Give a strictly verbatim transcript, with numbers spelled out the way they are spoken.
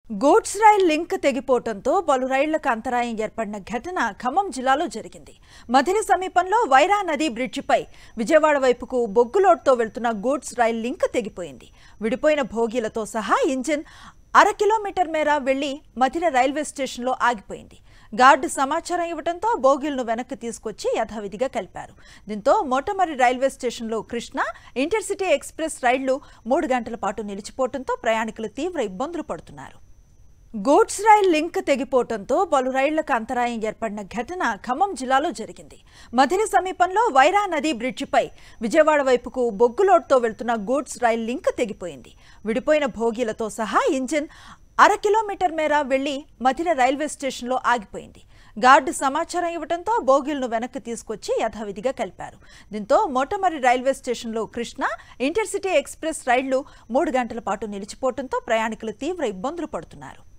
Goods rail link తెగిపోవడంతో పలు రైళ్లకు అంతరాయం ఏర్పడిన ఘటన ఖమ్మం జిల్లాలో జరిగింది. మధిర సమీపంలో వైరా నది బ్రిడ్జిపై విజయవాడ వైపుకు బొగ్గులోడ్తో వెళ్తున్న గూడ్స్ రైల్ లింక్ తెగిపోయింది. విడిపోయిన భోగీలతో సహా ఇంజిన్ అర కిలోమీటర్ మేర వెళ్లి మధిర రైల్వే స్టేషన్లో ఆగిపోయింది. గార్డు సమాచారం ఇవ్వడంతో బోగీలను వెనక్కి తీసుకొచ్చి యథావిధిగా కలిపారు. దీంతో మోటమరి రైల్వే స్టేషన్లో కృష్ణ ఇంటర్సిటీ ఎక్స్ప్రెస్ రైళ్లు మూడు గంటల పాటు నిలిచిపోవడంతో ప్రయాణికులు తీవ్ర ఇబ్బందులు పడుతున్నారు. గూడ్స్ రైల్ లింక్ తెగిపోవడంతో పలు రైళ్లకు అంతరాయం ఏర్పడిన ఘటన ఖమ్మం జిల్లాలో జరిగింది. మధిర సమీపంలో వైరా నది బ్రిడ్జిపై విజయవాడ వైపుకు బొగ్గులోడ్తో వెళ్తున్న గూడ్స్ రైల్ లింక్ తెగిపోయింది. విడిపోయిన భోగీలతో సహా ఇంజిన్ అర కిలోమీటర్ మేర వెళ్లి మధిర రైల్వే స్టేషన్లో ఆగిపోయింది. గార్డు సమాచారం ఇవ్వడంతో బోగీలను వెనక్కి తీసుకొచ్చి యథావిధిగా కలిపారు. దీంతో మోటమరి రైల్వే స్టేషన్లో కృష్ణ ఇంటర్సిటీ ఎక్స్ప్రెస్ రైళ్లు మూడు గంటల పాటు నిలిచిపోవడంతో ప్రయాణికులు తీవ్ర ఇబ్బందులు పడుతున్నారు.